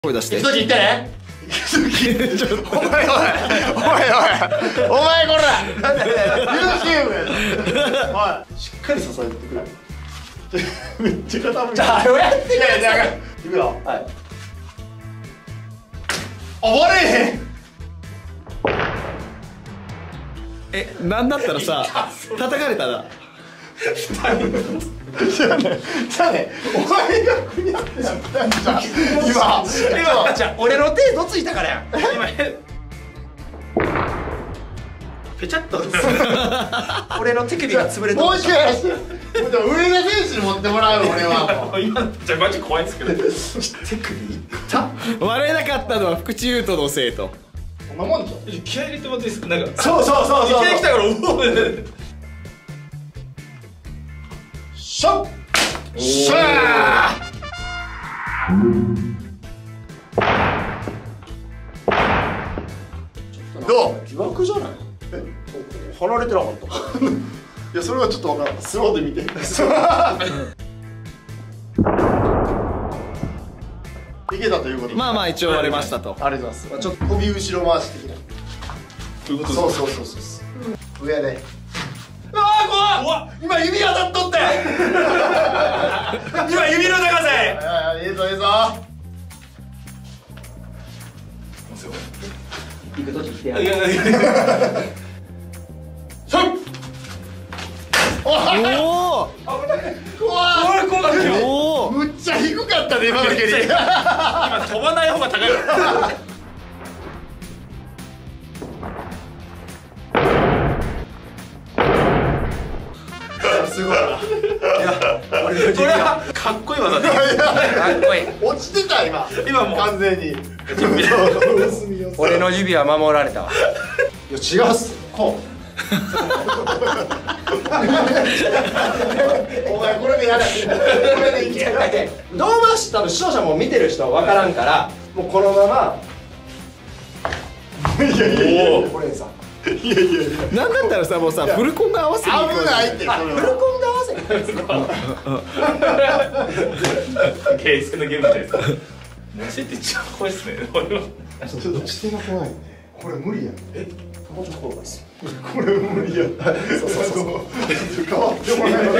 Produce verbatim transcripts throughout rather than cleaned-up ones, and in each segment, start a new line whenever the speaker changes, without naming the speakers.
声出して。
行くとき言ってね。お前おいおいおいお前こら。YouTube。おい。しっかり支えてくれ。めっちゃ傾いて。じゃああれをやってくれ。いやいやいくよ。はい。あ、割れへん。
え、なんだったらさ、叩かれたら。
じゃあね、じゃあね、お前が国やってやったんじゃん。今、今、じゃあ俺の手どついたからやん。今、ぺちゃっと。俺の手首が潰れた。もう一回やらして。上田選手に持ってもらう俺は。
今、じゃあマジ怖いんですけど。
手首いった。
割れなかったのは福地優斗のせいと。
そんなもんじゃん。
気合い入れてもらっていいですか。なんか。
そうそうそうそう。
いきなり来たから、うお。
しょっしゃー。どう？疑惑じゃない？え、離れてなかった。いや、それはちょっとわからん。スローで見て。いけたということ。
まあまあ一応割れましたと。
ありがとうございます。ちょっと飛び後ろ回し的な。そうそうそうそう。上で。ああ、怖っ。今指当たっとって。
今指の高さ
い。いいぞいいぞ。行くとき来てやる。
おお。
怖い怖かった。
おお。
むっちゃ低かったね今の蹴り。
今飛ばない方が高い。
すごい。いや、俺の
これはかっこいい技で。かっこいい。
落ちてた今。
今もう
完全に。
俺の指は守られたわ。
いや違うっす。こう。お前これでやれ。これでいけ。
どう回し多分視聴者も見てる人は分からんからもうこのまま。
いやいやいや。
これさ。
いやいやいや。
なんだったらさ、もうさ、フルコンで合わせに行く。
危ないって。
あ、フルコンで合わせに。
ゲーセンのゲームみたいです。持ち手って一番怖いっすね。俺は。
ちょっと持ち手が怖いね。これ無理やん。え、もうちょっと転がす。これ無理や。そうそうそう。変わってもらえ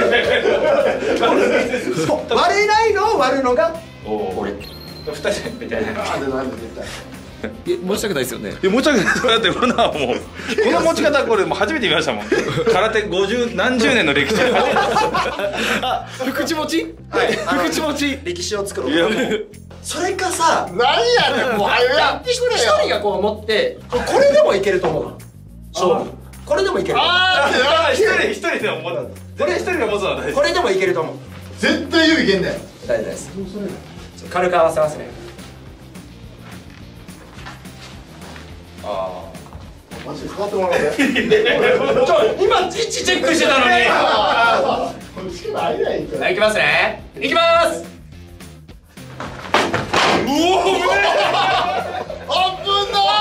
ない。
割れないのを割るのが
俺。二人みたいな。
なんでなんで絶対。
え、持ちたくないですよね。
いや持ち上げない。だってこんなもうこの持ち方これもう初めて見ましたもん。空手五十何十年の歴史で初めて。
あ、福地持ち。福地持ち。
歴史を作ろう。
いやもう
それかさ、
なんやねん、もう早やってくれよ。
一人がこう持ってこれでもいけると思うの。勝負。これでもいける。
あー
一人一人でも持つ。これ一人が持つのは大事。
これでもいけると思う。
絶対指いけんねん。
大丈夫です。軽く合わせますね。
あ
マジで変わってもらおうね。
ちょ、今位置チェックしてたのに。
ああ、こっちから入らへんから。
はい、いきますね。いきます。
うお。
あっぶんだ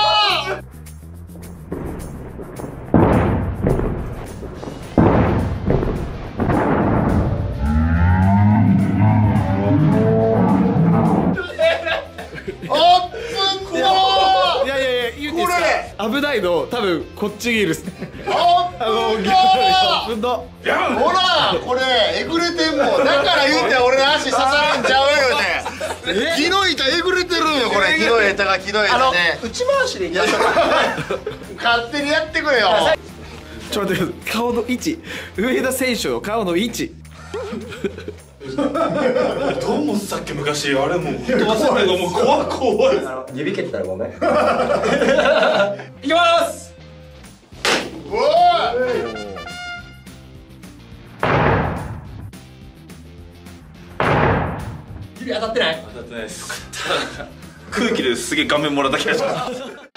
いやいやいや、言うていいですか。危ないの、多分こっちギルス。
あっぶんだ
ぶんだ。
ほら、これえぐれてんもん。だから言うて俺の足刺さるんちゃうよね。木の板えぐれてるんよこれ。木の板が木の板ね。
内回しでいきましょうか。
勝手にやってくれよ。
ちょっと待ってください。顔の位置。上田選手の顔の位置。
どう思ってたっけ昔あれもう本当忘れないがもう怖い怖い。
指蹴ったらごめん。いきます。
おい。
指当たってない。
当たってないです。空気ですげえ顔面もらった気がします。